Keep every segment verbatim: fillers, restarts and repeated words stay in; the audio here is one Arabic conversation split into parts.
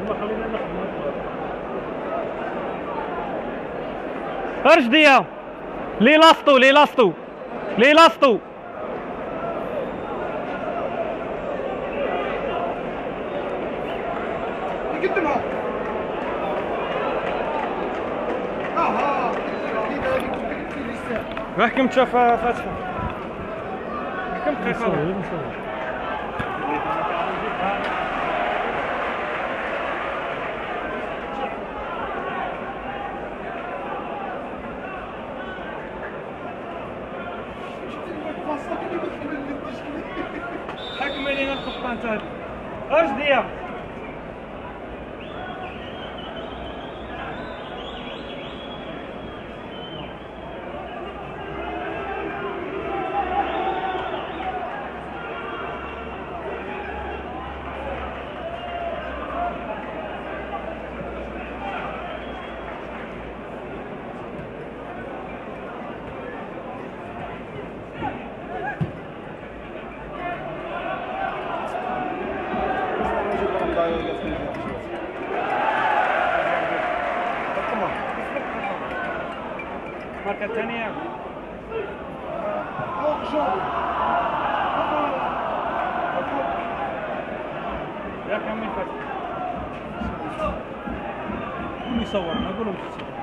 ارشديه لي لاستو لي لاستو لي لاستو قدمها. اها راكم تشوف فاتحه كم دقيقه حكم علينا القبطان تاعي ارشديه الماركة الثانية يا كمل فتح قول يصور ما قولوا مش تصور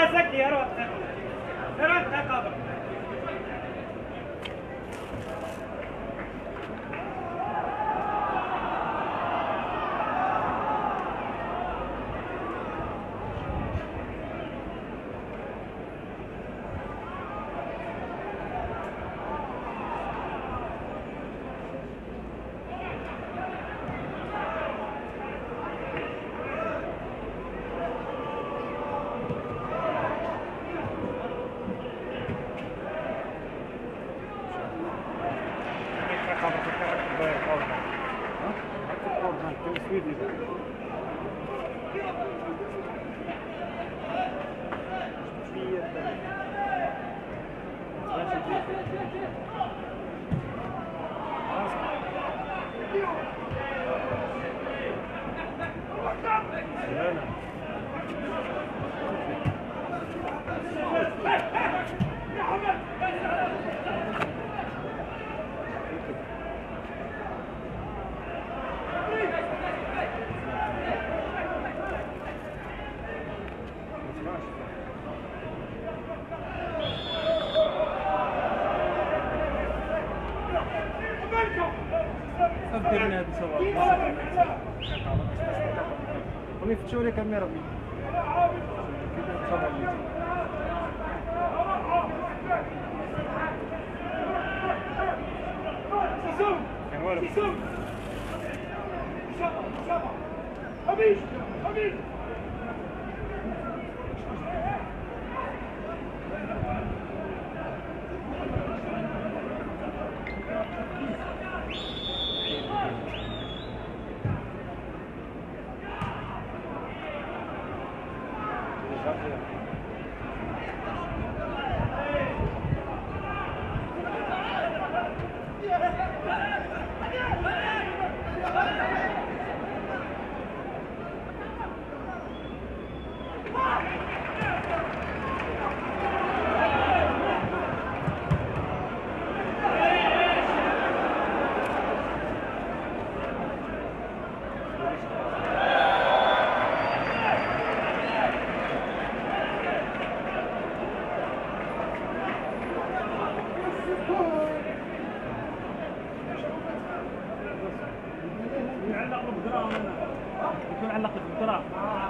زكي اروح اروح تقابل يفتشوا لي كاميرا يكون علق بالقراء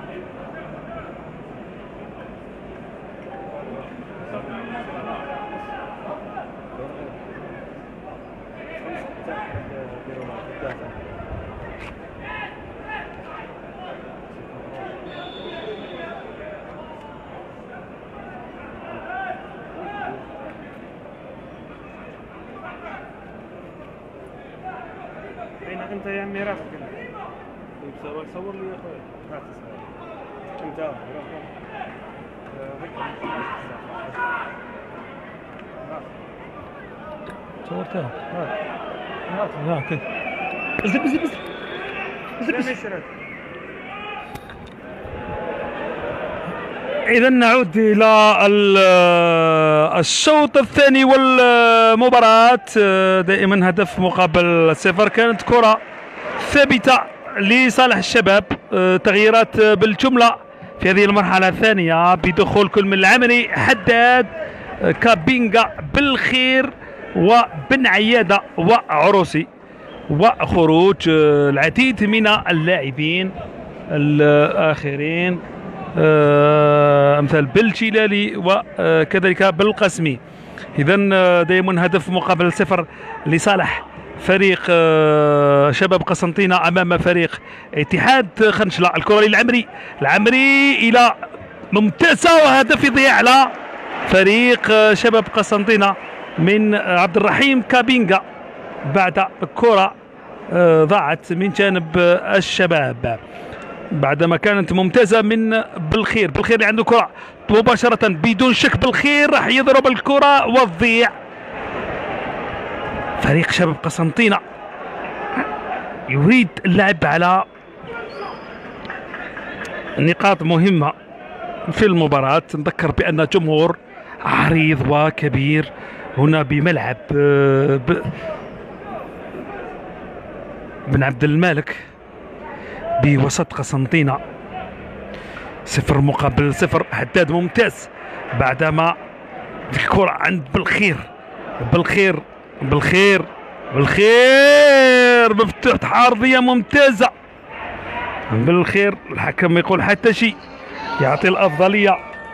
أين أنت يا عمي راسك صور صور لي يا أخوي لا تصور أنت صورتها ها كيف زب زب زب زب إذا نعود إلى الشوط الثاني والمباراة. دائما هدف مقابل صفر. كانت كرة ثابتة لصالح الشباب. تغييرات بالجملة في هذه المرحلة الثانية بدخول كل من العمري، حداد، كابينغا، بالخير وبن عيادة وعروسي، وخروج العديد من اللاعبين الآخرين امثال بالجلالي وكذلك بالقاسمي. اذا دائما هدف مقابل صفر لصالح فريق شباب قسنطينة امام فريق اتحاد خنشلة. الكرة للعمري، العمري الى ممتازة وهدف يضيع على فريق شباب قسنطينة من عبد الرحيم كابينغا بعد كرة ضاعت من جانب الشباب بعدما كانت ممتازة من بالخير. بالخير اللي عنده كرة مباشرة بدون شك، بالخير راح يضرب الكرة وتضيع. فريق شباب قسنطينة يريد اللعب على نقاط مهمة في المباراة. نذكر بأن جمهور عريض وكبير هنا بملعب بن عبد المالك بوسط قسنطينة. صفر مقابل صفر. حداد ممتاز بعدما الكرة عند بالخير بالخير بالخير بالخير مفتوح عرضية ممتازة بالخير. الحكم يقول حتى شيء، يعطي الأفضلية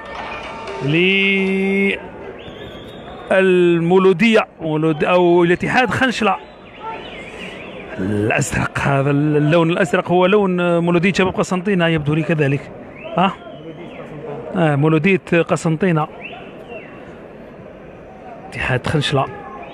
للمولودية أو الاتحاد خنشلة الأزرق. هذا اللون الأزرق هو لون مولودية شباب قسنطينة يبدو لي كذلك. ها أه؟ آه مولودية قسنطينة اتحاد خنشلة.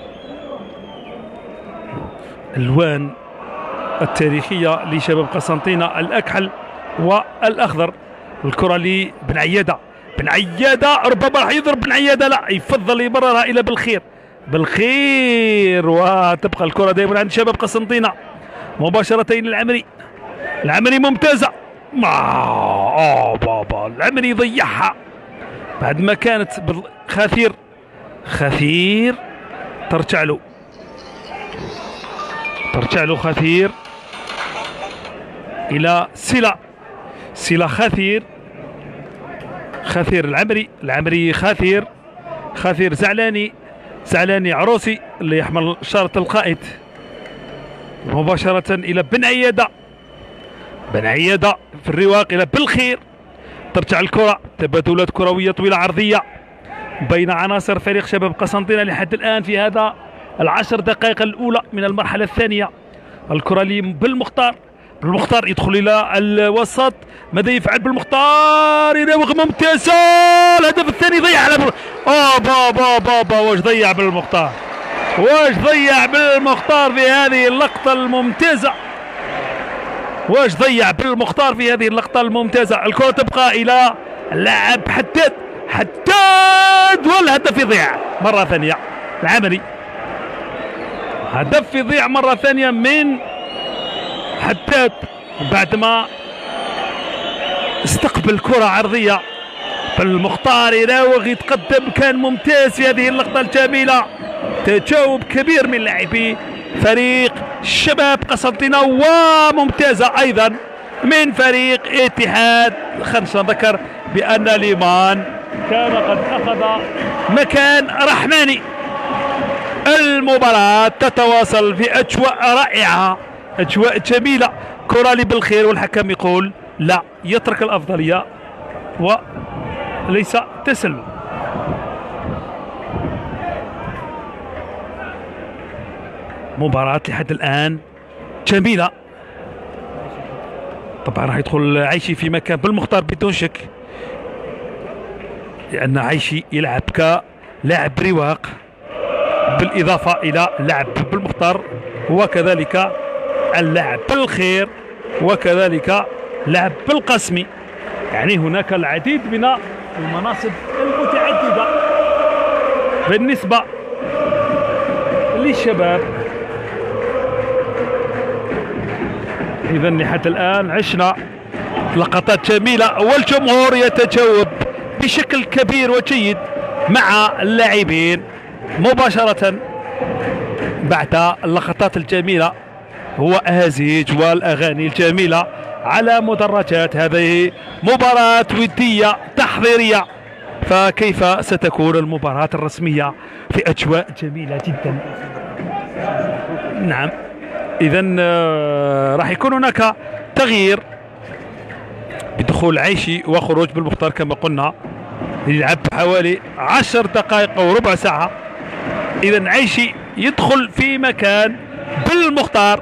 الوان التاريخية لشباب قسنطينة الأكحل والأخضر. الكرة لبن عيادة، بن عيادة ربما راح يضرب بن عيادة، لا يفضل يبررها إلى بالخير بالخير. وتبقى الكرة دائما عند شباب قسنطينة مباشرة للعمري. العمري ممتازة ما آه بابا العمري ضيعها بعد ما كانت خثير خثير ترجع له ترجع له خثير إلى سلا سلا خثير خثير العمري العمري خثير خثير زعلاني زعلاني عروسي اللي يحمل شارة القائد مباشرة إلى بن عيادة. بن عيادة في الرواق إلى بالخير. ترجع الكرة تبادلات كروية طويلة عرضية بين عناصر فريق شباب قسنطينة لحد الآن في هذا العشر دقائق الأولى من المرحلة الثانية. الكرة لي بالمختار، بالمختار يدخل إلى الوسط. ماذا يفعل بالمختار؟ يراوغ ممتازة. الهدف الثاني ضيع على بل... آه بابا بابا واش ضيع بالمختار واش ضيع بالمختار في هذه اللقطة الممتازة واش ضيع بالمختار في هذه اللقطة الممتازة. الكرة تبقى إلى اللاعب حداد حداد والهدف يضيع مرة ثانية. العمري هدف يضيع مرة ثانية من حداد بعدما استقبل كرة عرضية. بالمختار يراوغ يتقدم، كان ممتاز في هذه اللقطة الجميلة. تجاوب كبير من لاعبي فريق شباب قسنطينة وممتازة أيضا من فريق اتحاد خنشلة. ذكر بأن ليمان كان قد أخذ مكان رحماني. المباراة تتواصل في أجواء رائعة أجواء جميلة. كرة لي بالخير والحكم يقول لا، يترك الأفضلية وليس تسلم. مباراة لحد الآن جميلة. طبعا راح يدخل عيشي في مكان بالمختار بدون شك، لأن عيشي يلعب كلاعب رواق بالإضافة إلى لعب بالمختار وكذلك اللعب بالخير وكذلك لعب بالقسمي. يعني هناك العديد من المناصب المتعددة بالنسبة للشباب. إذا لحد الآن عشنا لقطات جميلة والجمهور يتجاوب بشكل كبير وجيد مع اللاعبين مباشرة بعد اللقطات الجميلة وأهازيج والأغاني الجميلة على مدرجات هذه مباراة ودية تحضيرية. فكيف ستكون المباراة الرسمية في أجواء جميلة جدا. نعم إذا راح يكون هناك تغيير بدخول عيشي وخروج بالمختار كما قلنا، يلعب حوالي عشر دقائق أو ربع ساعة. إذا عيشي يدخل في مكان بالمختار.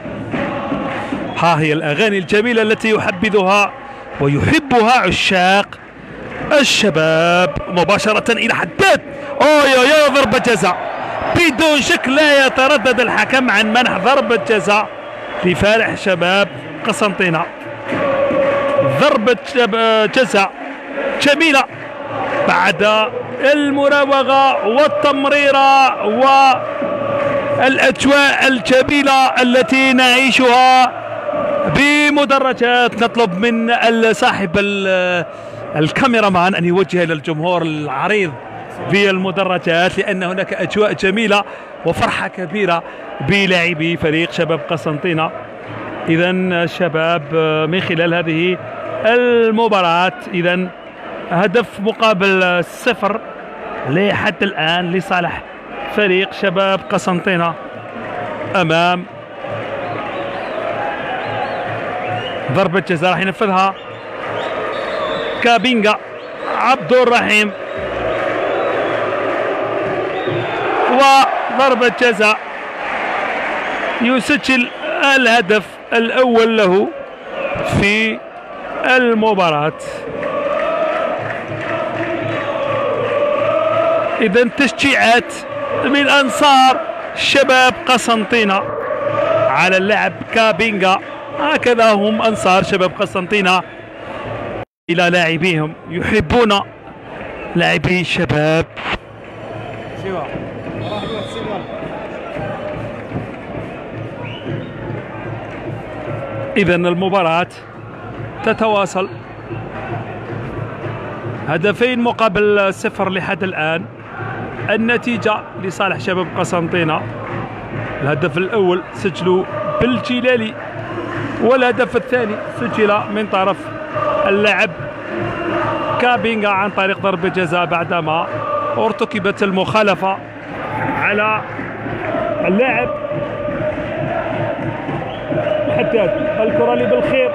ها هي الأغاني الجميلة التي يحبذها ويحبها عشاق الشباب. مباشرة إلى حداد. أوه يا ضربة جزاء بدون شك، لا يتردد الحكم عن منح ضربة جزاء لفالح شباب قسنطينة. ضربة جزاء جميلة بعد المراوغة والتمريرة والأجواء الجميلة التي نعيشها بمدرجات. نطلب من صاحب الكاميرامان أن يوجه إلى الجمهور العريض في المدرجات، لأن هناك أجواء جميلة وفرحة كبيرة بلاعبي فريق شباب قسنطينة إذا الشباب من خلال هذه المباراة إذا هدف مقابل صفر لحد الآن لصالح فريق شباب قسنطينة أمام ضربة جزاء راح ينفذها كابينجا عبد الرحيم، وضربة جزاء يسجل الهدف الأول له في المباراة. إذا تشجيعات من أنصار شباب قسنطينة على اللاعب كابينجا، هكذا هم أنصار شباب قسنطينة إلى لاعبيهم، يحبون لاعبي الشباب. إذا المباراة تتواصل، هدفين مقابل صفر لحد الآن. النتيجة لصالح شباب قسنطينة، الهدف الأول سجله بالجلالي، والهدف الثاني سجل من طرف اللاعب كابينجا عن طريق ضربة جزاء بعدما ارتكبت المخالفة على اللاعب حداد. الكرة اللي بالخير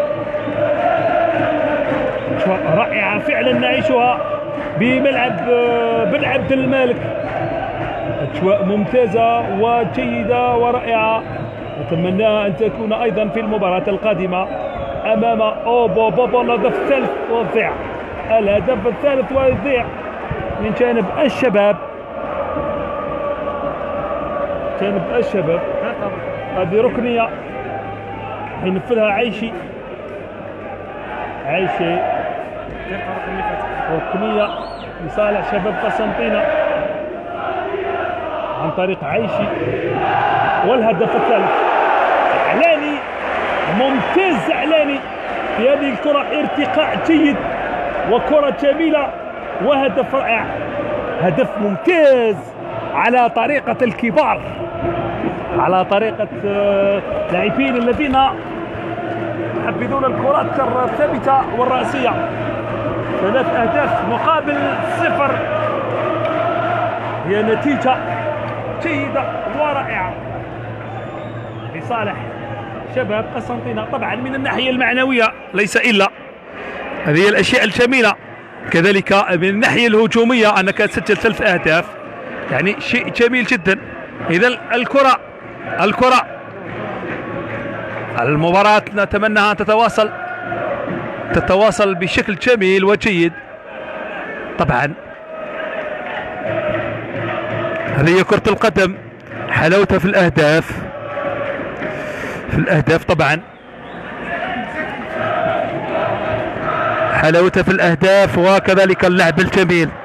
رائعة فعلا نعيشها بملعب بن عبد الملك، أجواء ممتازة وجيدة ورائعة، نتمنى أن تكون أيضا في المباراة القادمة أمام أوبو بابا. الهدف الثالث وضيع، الهدف الثالث وضيع من جانب الشباب، جانب الشباب. هذه ركنية ينفذها عيشي، عيشي ركنية لصالح شباب قسنطينة عن طريق عيشي، والهدف الثالث زعلاني ممتاز، زعلاني في هذه الكرة، ارتقاء جيد وكرة جميلة وهدف رائع، هدف ممتاز على طريقة الكبار، على طريقة لاعبين الذين يحبذون الكرات الثابتة والرأسية. ثلاث أهداف مقابل صفر هي نتيجة جيدة ورائعة لصالح شباب قسنطينة. طبعا من الناحية المعنوية ليس إلا هذه الأشياء الجميلة، كذلك من الناحية الهجومية أنك تسجل ثلاث أهداف، يعني شيء جميل جدا. إذا الكرة الكرة المباراة نتمنى أن تتواصل تتواصل بشكل جميل وجيد. طبعا هذه هي كرة القدم، حلاوتها في الأهداف، في الأهداف طبعا حلاوتها في الأهداف، وكذلك اللعب الجميل.